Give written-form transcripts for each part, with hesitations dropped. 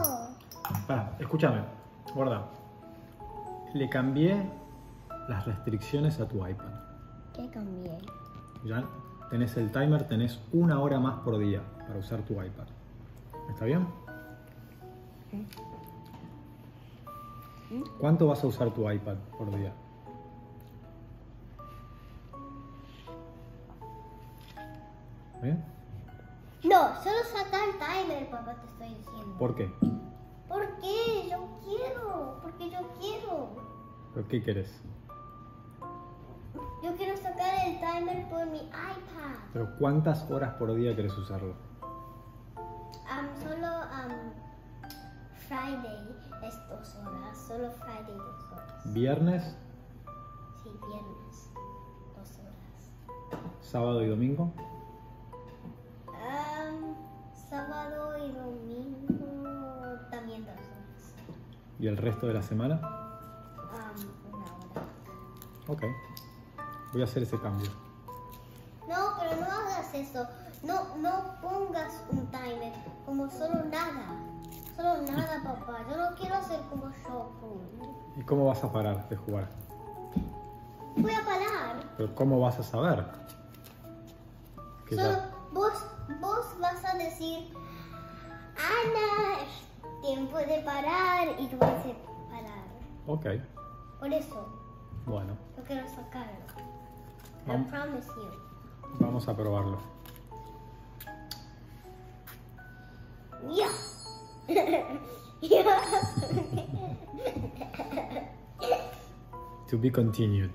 Escúchame, guarda. Le cambié las restricciones a tu iPad. ¿Qué cambié? Ya tenés el timer, tenés 1 hora más por día para usar tu iPad. ¿Está bien? ¿Cuánto vas a usar tu iPad por día? ¿Eh? No, solo saca el timer, papá, te estoy diciendo. ¿Por qué? ¿Por qué? Yo quiero. Porque yo quiero. ¿Pero qué querés? Yo quiero sacar el timer por mi iPad. ¿Pero cuántas horas por día querés usarlo? Solo Friday es 2 horas. Solo Friday 2 horas. ¿Viernes, Sí, viernes 2 horas. sábado y domingo? Sábado y domingo también 2 horas. ¿Y el resto de la semana? 1 hora. Ok. Voy a hacer ese cambio. No, pero no hagas eso. No pongas un timer como solo nada. Solo nada, papá. Yo no quiero hacer como Shoku. ¿Y cómo vas a parar de jugar? Voy a parar. ¿Pero cómo vas a saber? Que Solo ya... vos vas a decir, Ana, es tiempo de parar. Y yo voy a decir, parar. Ok, Por eso, bueno. yo quiero sacarlo. I Vamos. promise you. Vamos a probarlo. Ya. To be continued.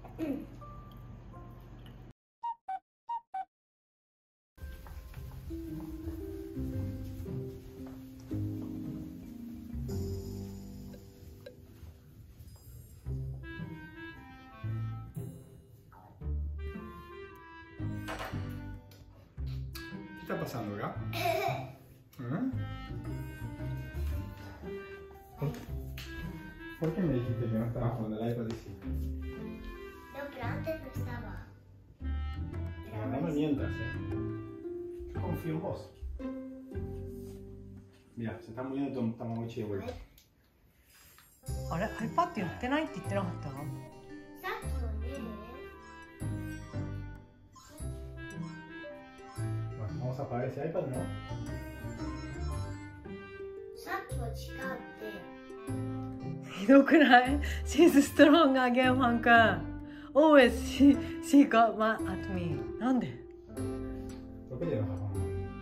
¿Qué está pasando acá? ¿Por qué me dijiste que no estaba jugando el iPad y sí? No, pero antes no estaba. No, no me mientas, Yo confío en vos. Mira, se está muriendo tu Tamagotchi de vuelta. あれ iPad って売ってないって言ってなかった？ さっきはね。 Bueno, vamos a apagar ese iPad, ¿no? さっきは違うって。 ひどくない？ She's strong again, ファン君。Always she got mad at me. なんで？ ¿Por qué te enojas, mamá?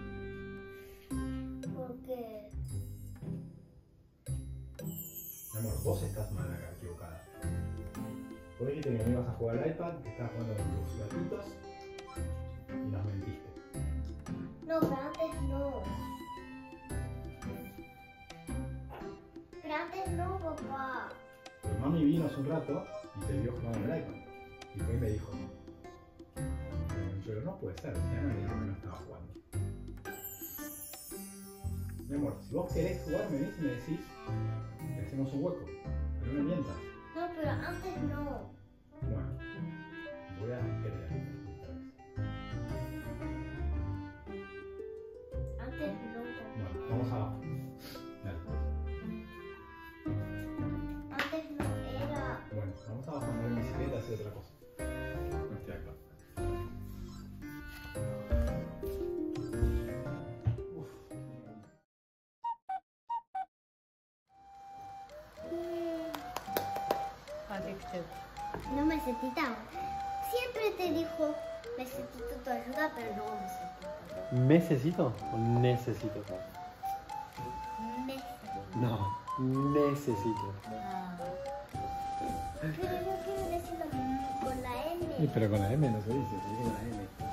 Porque Mi amor, vos estás mal acá, equivocada. Vos dijiste que no ibas a jugar al iPad, que estabas jugando con tus gatitos y nos mentiste. no, pero antes no. Pero antes no, papá. Pero mami vino hace un rato y te vio jugando al iPad. Y fue y me dijo, pero no puede ser, si Ana me dijo que no estaba jugando. Mi amor, si vos querés jugar, me venís y me decís, y hacemos un hueco. Pero no me mientas. No, pero antes no. Bueno, voy a creer esta vez. Antes no, Bueno, papá. vamos abajo. Dale. Antes no era. Bueno, vamos abajo a andar en bicicleta y hacer otra cosa. No estoy acá. Uf. Addicted. No necesitaba. Siempre te dijo, necesito tu ayuda, pero no necesito. ¿Necesito o necesito? Necesito. No, necesito. Pero yo quiero decirlo con la Y M. pero con la M no se dice con la M.